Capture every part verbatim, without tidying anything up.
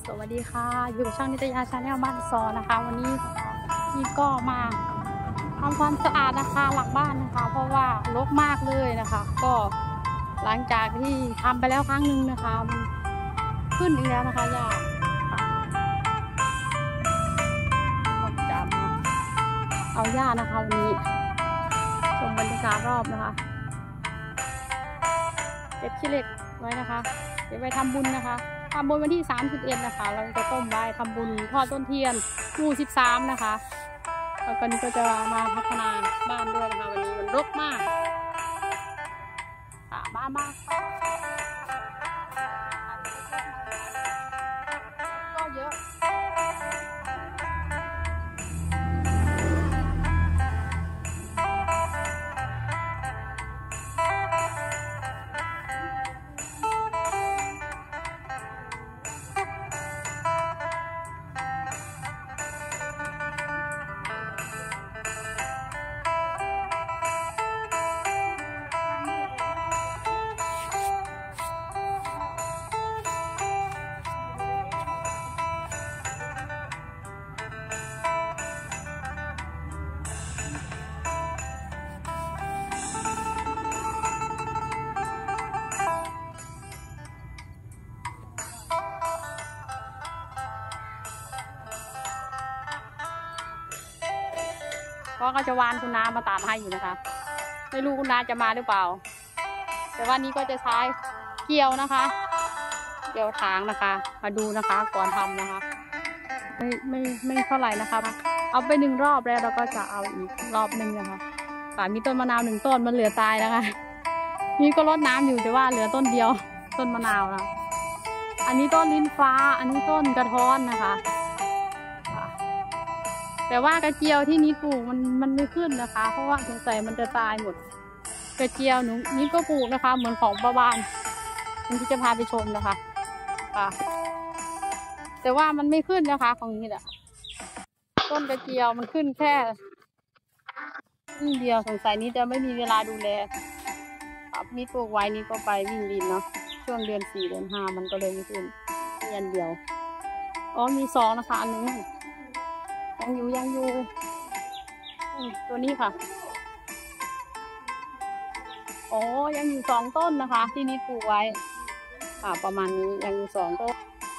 สวัสดีค่ะอยู่ช่างนิตยาชาแนลบ้านซอนะคะวันนี้นี่ก็มาทำความสะอาดนะคะหลังบ้านนะคะเพราะว่ารกมากเลยนะคะก็หลังจากที่ทำไปแล้วครั้งหนึ่งนะคะมันขึ้นอีกแล้วนะคะหญ้าก็จะมาเอาหญ้านะคะวันนี้ชมบรรยากาศรอบนะคะเก็บขี้เหล็กไว้นะคะเดี๋ยวไปทำบุญนะคะทำบุญวันที่สามสิบเอ็ดนะคะเราจะต้มไว้ทำบุญทอดต้นเทียนหมู่สิบสามนะคะแล้วก็นี้ก็จะมาพัฒนาบ้านด้วยนะคะวันนี้มันรกมากอ่ะมามาก็เยอะก็จะวานคุณน้ามาตามให้อยู่นะคะไม่รู้คุณน้าจะมาหรือเปล่าแต่ว่านี้ก็จะใช้เกี่ยวนะคะเกี่ยวทางนะคะมาดูนะคะก่อนทำนะคะไม่ไม่ไม่เท่าไหร่นะคะเอาไปหนึ่งรอบแล้วเราก็จะเอาอีกรอบหนึ่งนะคะค่ะมีต้นมะนาวหนึ่งต้นมันเหลือตายนะคะนี่ก็รดน้ำอยู่แต่ว่าเหลือต้นเดียวต้นมะนาวนะอันนี้ต้นลิ้นฟ้าอันนี้ต้นกระท้อนนะคะแต่ว่ากระเจียวที่นี้ปลูกมันมันไม่ขึ้นนะคะเพราะว่าสงสัยมันจะตายหมดกระเจียวหนูนี้ก็ปลูกนะคะเหมือนของป้าบ้านที่จะพาไปชมนะคะค่ะแต่ว่ามันไม่ขึ้นนะคะของนี้แหละต้นกระเจียวมันขึ้นแค่นิดเดียวสงสัยนี้จะไม่มีเวลาดูแลครับนี่ปลูกไว้นี้ก็ไปวิ่งดินเนาะช่วงเดือนสี่เดือนห้ามันก็เลยไม่ขึ้นมีอันเดียวอ๋อมีสองนะคะอันนึงยังอยู่ยังอยู่ตัวนี้ค่ะโอ้ยังอยู่สองต้นนะคะที่นี่ปลูกไว้ค่ะประมาณนี้ยังอยู่สองต้น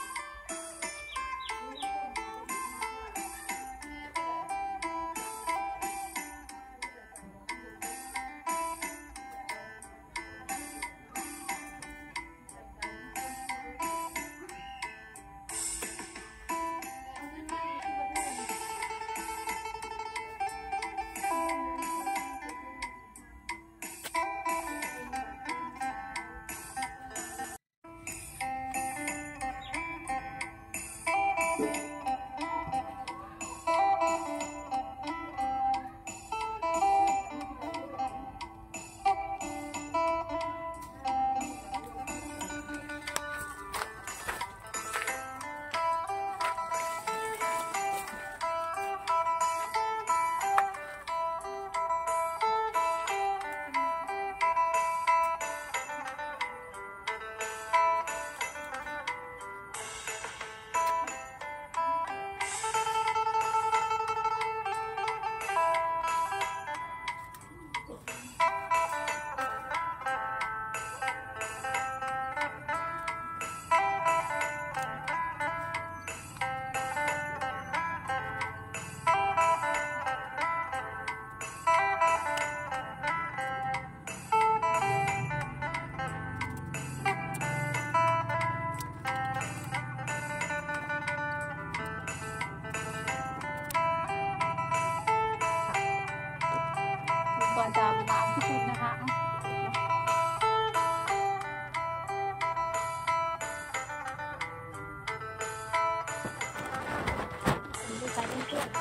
ก่อนจะถามพี่คุณนะคะดูใจเพื่อน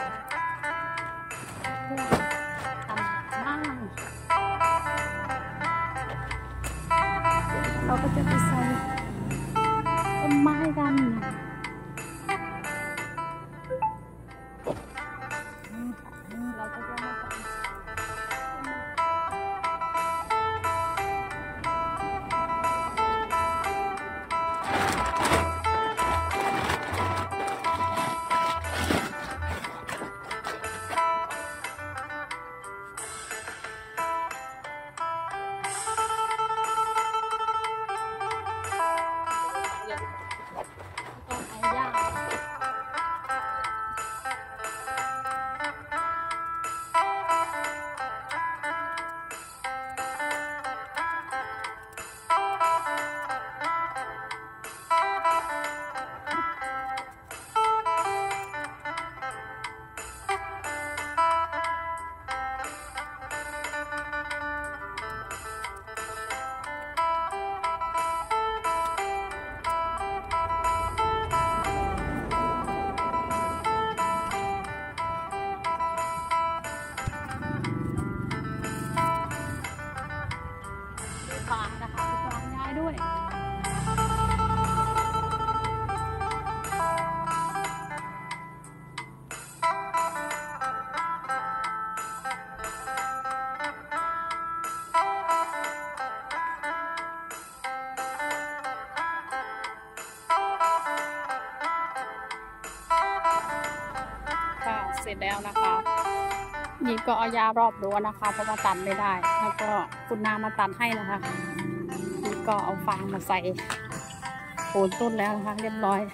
ทำบ้างเราก็จะไปใส่ต้นไม้กันเราก็จะมาใส่ปลานะคะปลาง่ายด้วยค่ะเสร็จแล้วนะคะนี่ก็เอายารอบรั้วนะคะเพราะว่าตัดไม่ได้แล้วก็คุณนามาตัดให้นะคะนี่ก็เอาฟางมาใส่โคนต้นแล้วนะคะเรียบร้อย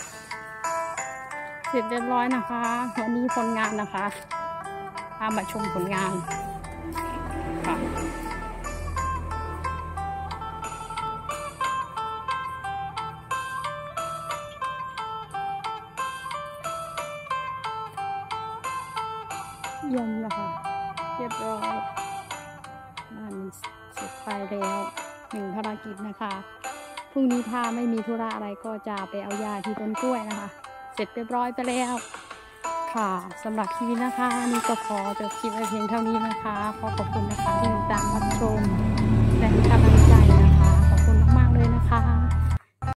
เสร็จเรียบร้อยนะคะวันนี้ผลงานนะคะพามาชมผลงานค่ะเยี่ยมนะคะเรียบร้อยมันเสร็จไปแล้วหนึ่งภารกิจนะคะพรุ่งนี้ถ้าไม่มีธุระอะไรก็จะไปเอายาที่ต้นกล้วยนะคะเสร็จเรียบร้อยไปแล้วค่ะสำหรับคลิปนะคะนี่ก็ขอจบคลิปไว้เพียงเท่านี้นะคะขอขอบคุณนะคะที่ติดตามรับชมและให้กำลังใจนะคะขอบคุณมากๆเลยนะคะ